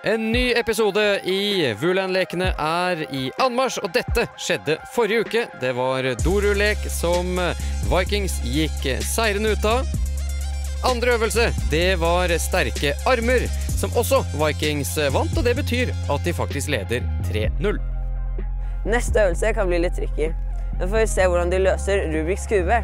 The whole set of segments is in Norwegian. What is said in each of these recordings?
En ny episode i Vulan-lekene er i anmarsj, og dette skjedde forrige uke. Det var dorullek som Vikings gikk seirende ut av. Andre øvelse, det var sterke armer, som også Vikings vant, og det betyr at de faktisk leder 3-0. Neste øvelse kan bli litt tricky. Nå får vi se hvordan de løser Rubiks kube.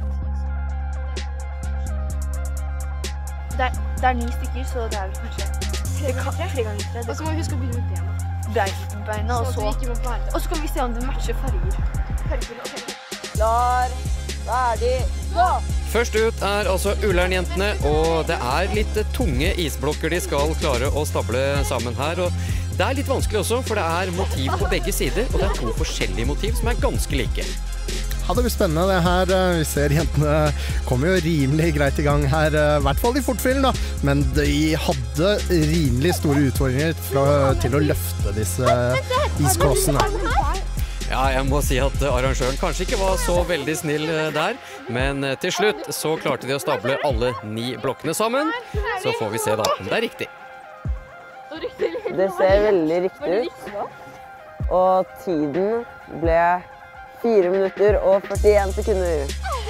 Det er 9 stykker, så det er vel kanskje 3 ganger 3. Og så må vi huske å begynne med beina, og så kan vi se om det matcher farger. Klar, ferdig, gå! Først ut er altså Ullern-jentene, og det er litt tunge isblokker de skal klare å stable sammen her. Og det er litt vanskelig også, for det er motiv på begge sider, og det er 2 forskjellige motiv som er ganske like. Ja, det blir spennende det her. Vi ser jentene kommer jo rimelig greit i gang her, i hvert fall i fortfillen da. Men de hadde rimelig store utfordringer til å løfte disse isklossene. Ja, jeg må si at arrangøren kanskje ikke var så veldig snill der, men til slutt så klarte de å stable alle 9 blokkene sammen. Så får vi se da om det er riktig. Det ser veldig riktig ut, og tiden ble 4 minutter og 41 sekunder.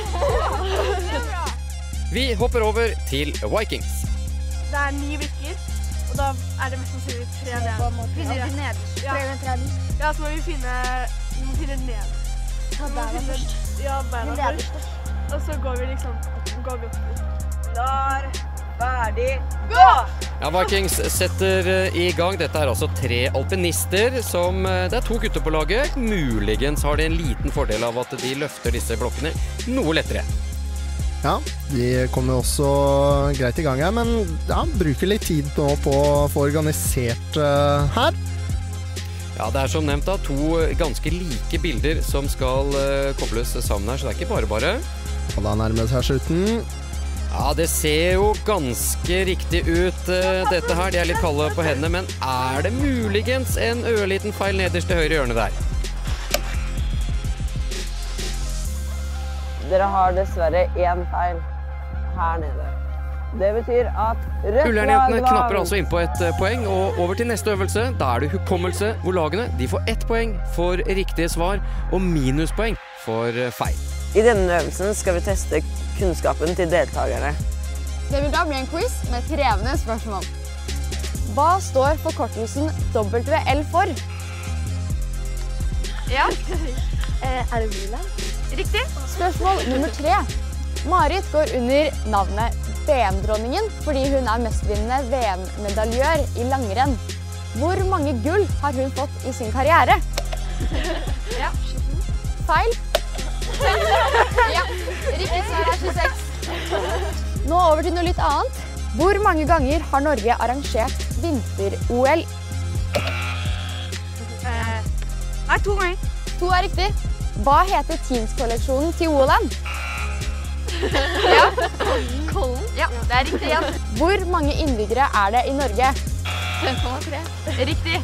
Vi hopper over til Vikings. Det er 9 brikker, og da er det mest sannsynlig 3 ned. Ja, så må vi finne ned. Ta beina først. Ja, beina først. Og så går vi opp. Klar, ferdig, gå! Ja, Vikings setter i gang. Dette er altså 3 alpinister som det er 2 gutter på laget. Muligens har de en liten fordel av at de løfter disse blokkene noe lettere. Ja, de kommer også greit i gang her, men ja, bruker litt tid nå på å få organisert her. Ja, det er som nevnt da 2 ganske like bilder som skal kobles sammen her, så det er ikke bare. Og da nærmer seg slutten. Ja, det ser jo ganske riktig ut dette her. De er litt kalde på hendene, men er det muligens en ørliten feil nederst til høyre hjørne der? Dere har dessverre 1 feil her nede. Det betyr at rødt lag Ullern-jentene knapper altså inn på et poeng, og over til neste øvelse. Da er det hukommelse, hvor lagene de får 1 poeng for riktige svar, og minuspoeng for feil. I denne øvelsen skal vi teste kunnskapen til deltakerne. Det vil da bli en quiz med krevende spørsmål. Hva står forkortelsen WL for? Ja. Er det Vulan? Riktig. Spørsmål nummer 3. Marit går under navnet VM-dronningen fordi hun er mestvinnende VM-medaljør i langrenn. Hvor mange gull har hun fått i sin karriere? Ja. Feil. Ja, riktig svar er 26. Nå over til noe litt annet. Hvor mange ganger har Norge arrangert vinter-OL? Nei, 2 ganger. 2 er riktig. Hva heter teams-kolleksjonen til Åland? Ja. Kollen? Ja, det er riktig igjen. Hvor mange innbyggere er det i Norge? 5,3. Riktig.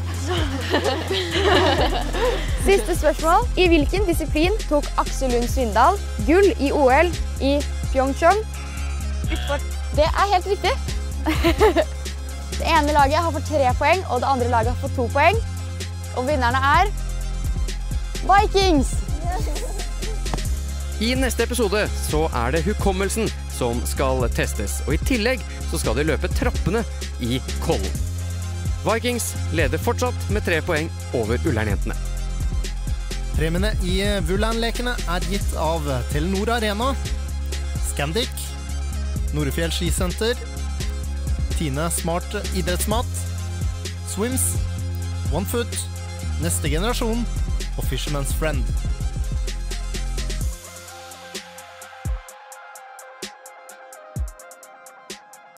Siste spørsmål. I hvilken disiplin tok Aksel Lund Svindal gull i OL i Pyeongchang? Utfor. Det er helt riktig. Det ene laget har fått 3 poeng, og det andre laget har fått 2 poeng. Og vinnerne er Vikings! I neste episode så er det hukommelsen som skal testes, og i tillegg så skal de løpe trappene i Kollen. Vikings leder fortsatt med 3 poeng over Ullern-jentene. Premiene i Vulan-lekene er gitt av Telenor Arena, Scandic, Norefjell Skisenter, Tine Smart Idrettsmat, Swims, OneFoot, Neste Generasjon og Fisherman's Friend.